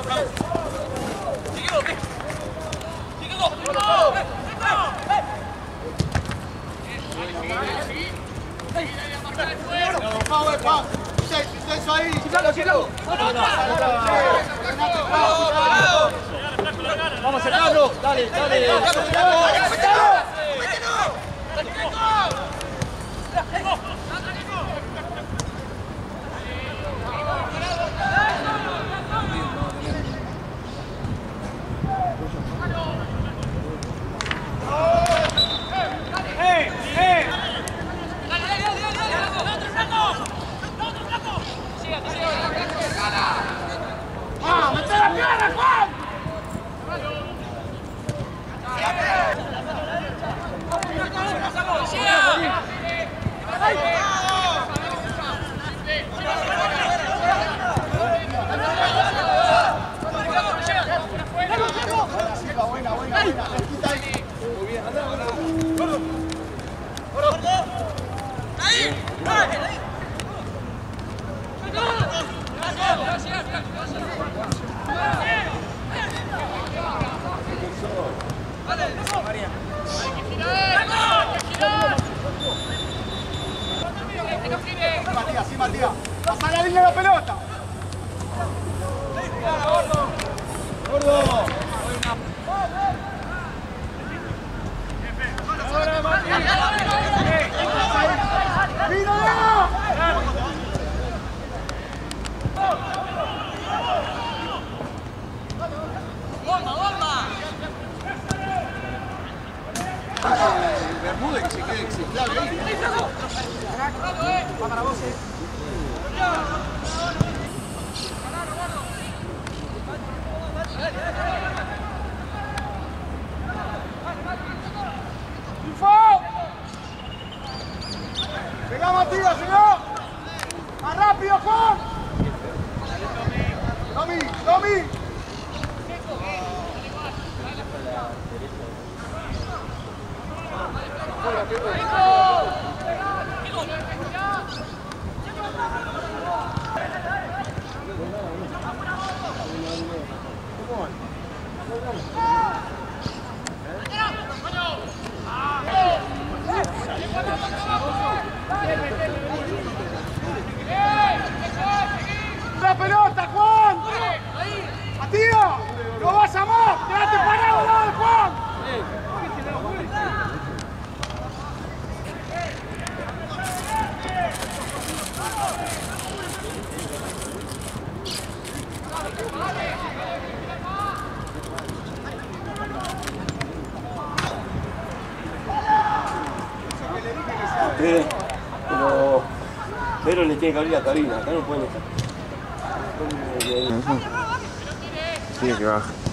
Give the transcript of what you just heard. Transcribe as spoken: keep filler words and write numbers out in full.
Vamos a sacarlo, dale, dale. Matías, sí, Matías. Pasa la línea de la pelota. Gordo. Gordo. Ahora, Matías. ¡Míralo! ¡Bomba, bomba! Bermúdez que se quede, que se clave ahí. Va para vos, eh. ¡Info! ¡Venga, Matías, señor! ¡Más rápido, Juan! ¡Tomi! ¡Tomi! ¡La pelota, Juan! ¡Matías! ¡No vas a más! ¡Quédate parado al lado de Juan! Sí, pero, pero le tiene que abrir la cabina, acá no pueden estar. Sí, que baja.